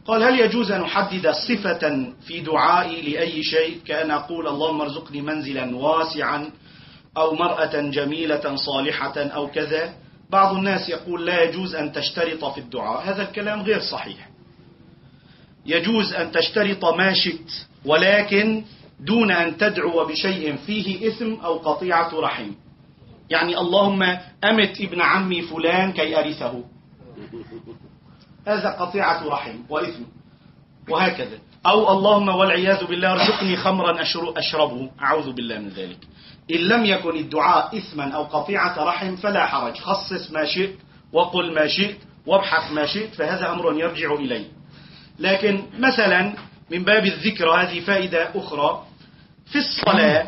قال: هل يجوز أن أحدد صفة في دعائي لأي شيء، كأن أقول اللهم ارزقني منزلا واسعا أو مرأة جميلة صالحة أو كذا؟ بعض الناس يقول لا يجوز أن تشترط في الدعاء. هذا الكلام غير صحيح. يجوز أن تشترط ما شئت، ولكن دون أن تدعو بشيء فيه إثم أو قطيعة رحم. يعني اللهم أمت ابن عمي فلان كي أرثه، هذا قطيعة رحم وإثم، وهكذا. أو اللهم والعياذ بالله ارزقني خمرا أشربه، أعوذ بالله من ذلك. إن لم يكن الدعاء إثما أو قطيعة رحم فلا حرج، خصص ما شئت وقل ما شئت وابحث ما شئت، فهذا أمر يرجع إليه. لكن مثلا من باب الذكر، هذه فائدة أخرى في الصلاة.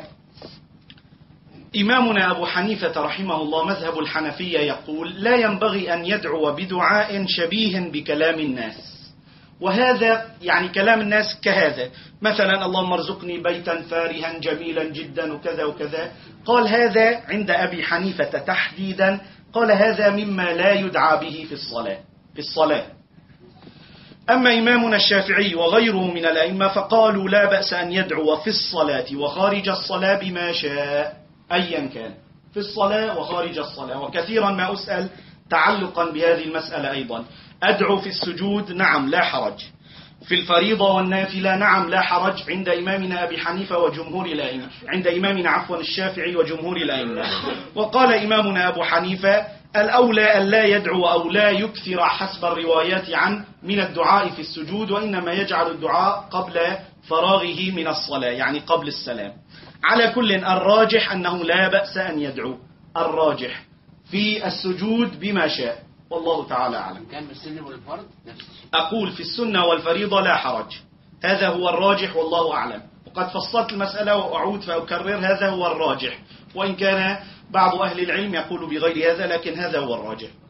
إمامنا أبو حنيفة رحمه الله مذهب الحنفية يقول لا ينبغي أن يدعو بدعاء شبيه بكلام الناس. وهذا يعني كلام الناس كهذا، مثلا اللهم ارزقني بيتا فارها جميلا جدا وكذا وكذا. قال هذا عند أبي حنيفة تحديدا، قال هذا مما لا يدعى به في الصلاة. أما إمامنا الشافعي وغيره من الأئمة فقالوا لا بأس أن يدعو في الصلاة وخارج الصلاة بما شاء أيا كان، في الصلاة وخارج الصلاة. وكثيرا ما أسأل تعلقا بهذه المسألة أيضا، أدعو في السجود نعم لا حرج، في الفريضة والنافلة نعم لا حرج، عند إمامنا أبي حنيفة وجمهور الأئمة، عند إمامنا الشافعي وجمهور الأئمة. وقال إمامنا أبو حنيفة الأولى أن لا يدعو أو لا يكثر حسب الروايات عن من الدعاء في السجود، وإنما يجعل الدعاء قبل فراغه من الصلاة، يعني قبل السلام. على كل الراجح أنه لا بأس أن يدعو، الراجح في السجود بما شاء، والله تعالى أعلم. كان بالسنة والفرض أقول في السنة والفريضة لا حرج، هذا هو الراجح والله أعلم. وقد فصلت المسألة وأعود فأكرر، هذا هو الراجح، وإن كان بعض أهل العلم يقول بغير هذا، لكن هذا هو الراجح.